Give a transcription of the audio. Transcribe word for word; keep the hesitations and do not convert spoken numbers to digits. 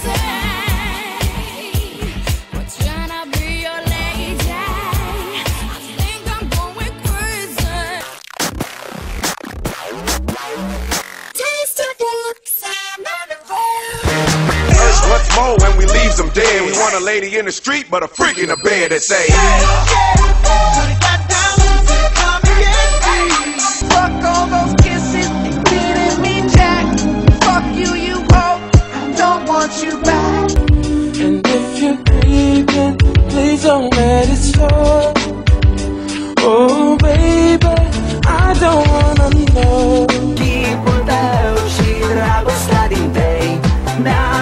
Once more when we leaves them dead. We want a lady in the street, but a freak in the bed that say, fuck all those kisses, didn't mean jack. Fuck you, you hoe, I don't want you back. And if you're creeping, please don't let it show. Oh baby, I don't wanna know. Que importa eu tirar a gostar em bem.